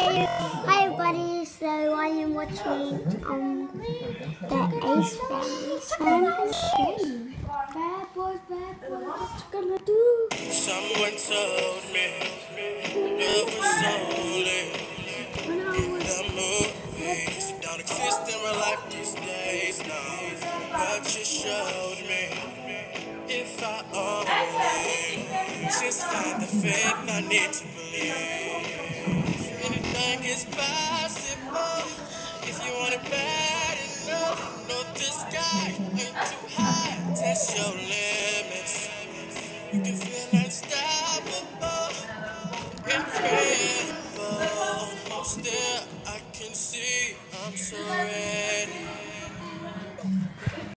Hi everybody, so I am watching the Ace Family, so I'm gonna show you. Bad boys, what you gonna do? Someone told me love was only When I was the movies. Don't exist in real life these days, no. But you showed me if I only just find the faith I need to believe. Anything is possible if you want it bad enough. Know the sky ain't too high. Test your limits. You can feel unstoppable, incredible. Still, I can see I'm surrounded.